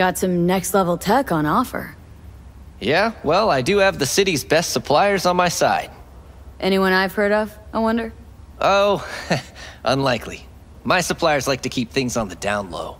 Got some next-level tech on offer. Yeah, well, I do have the city's best suppliers on my side. Anyone I've heard of, I wonder? Oh, unlikely. My suppliers like to keep things on the down low.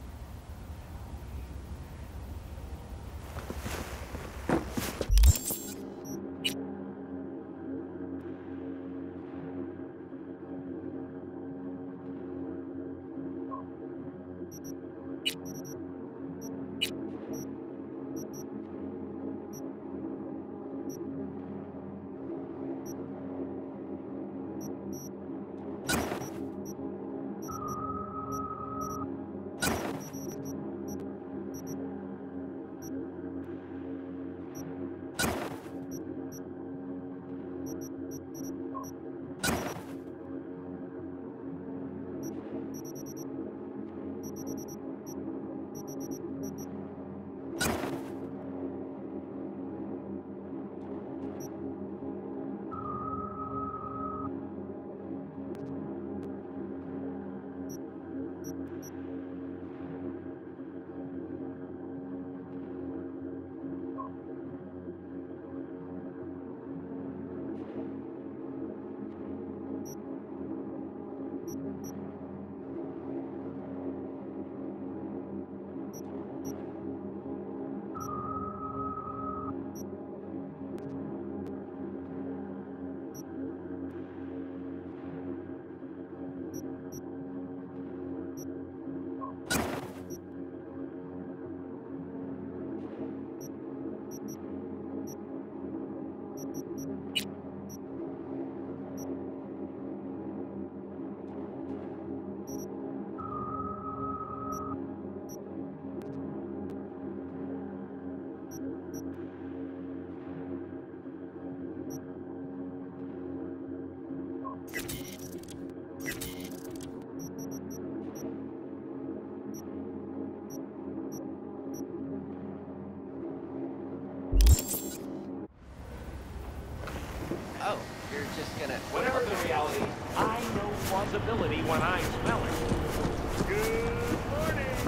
Oh, you're just gonna... Whatever the reality, I know plausibility when I smell it. Good morning.